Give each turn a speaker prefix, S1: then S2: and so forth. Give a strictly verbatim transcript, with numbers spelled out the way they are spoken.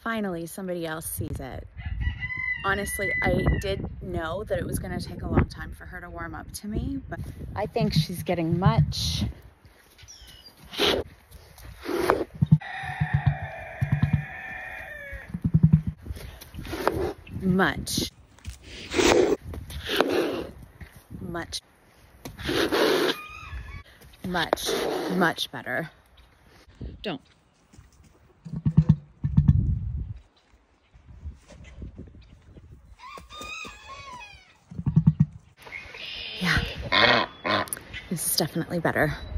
S1: finally somebody else sees it. Honestly, I did know that it was going to take a long time for her to warm up to me, but I think she's getting much much much much much better. Don't. Yeah, this is definitely better.